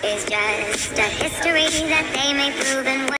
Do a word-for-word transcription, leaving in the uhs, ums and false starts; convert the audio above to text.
is just a history that they may prove and